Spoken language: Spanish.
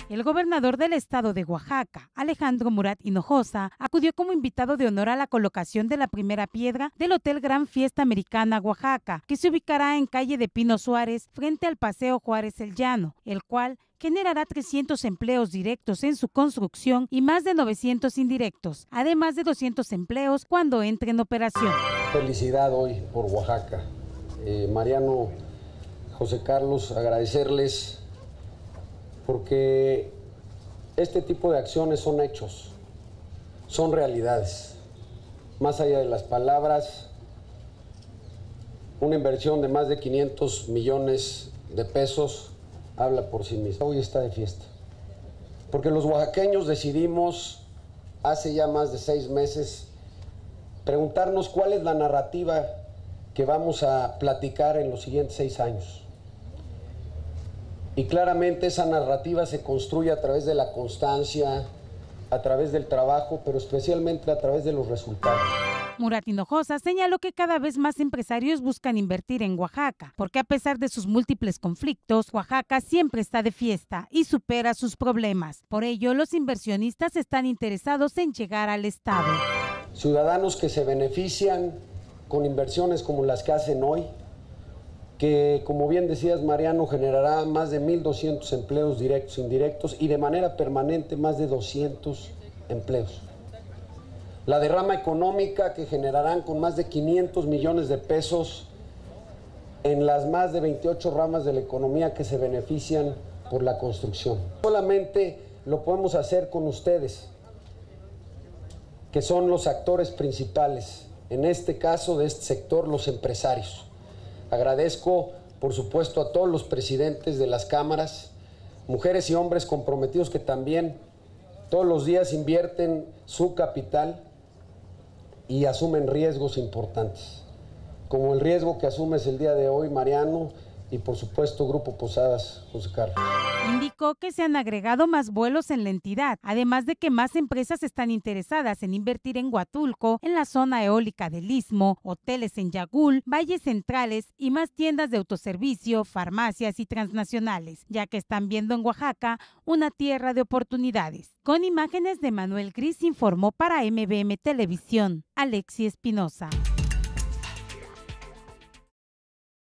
El gobernador del estado de Oaxaca, Alejandro Murat Hinojosa, acudió como invitado de honor a la colocación de la primera piedra del Hotel Gran Fiesta Americana Oaxaca, que se ubicará en calle de Pino Suárez, frente al Paseo Juárez El Llano, el cual generará 300 empleos directos en su construcción y más de 900 indirectos, además de 200 empleos cuando entre en operación. Felicidad hoy por Oaxaca. Mariano, José Carlos, agradecerles porque este tipo de acciones son hechos, son realidades. Más allá de las palabras, una inversión de más de 500 millones de pesos habla por sí misma. Hoy está de fiesta, porque los oaxaqueños decidimos hace ya más de 6 meses preguntarnos cuál es la narrativa que vamos a platicar en los siguientes 6 años. Y claramente esa narrativa se construye a través de la constancia, a través del trabajo, pero especialmente a través de los resultados. Murat Hinojosa señaló que cada vez más empresarios buscan invertir en Oaxaca, porque a pesar de sus múltiples conflictos, Oaxaca siempre está de fiesta y supera sus problemas. Por ello, los inversionistas están interesados en llegar al estado. Ciudadanos que se benefician con inversiones como las que hacen hoy, que, como bien decías, Mariano, generará más de 1,200 empleos directos e indirectos y de manera permanente más de 200 empleos. La derrama económica que generarán con más de 500 millones de pesos en las más de 28 ramas de la economía que se benefician por la construcción. Solamente lo podemos hacer con ustedes, que son los actores principales, en este caso de este sector, los empresarios. Agradezco, por supuesto, a todos los presidentes de las cámaras, mujeres y hombres comprometidos que también todos los días invierten su capital y asumen riesgos importantes, como el riesgo que asumes el día de hoy, Mariano, y por supuesto Grupo Posadas, José Carlos. Indicó que se han agregado más vuelos en la entidad, además de que más empresas están interesadas en invertir en Huatulco, en la zona eólica del Istmo, hoteles en Yagul, valles centrales y más tiendas de autoservicio, farmacias y transnacionales, ya que están viendo en Oaxaca una tierra de oportunidades. Con imágenes de Manuel Gris informó para MBM Televisión, Alexi Espinosa.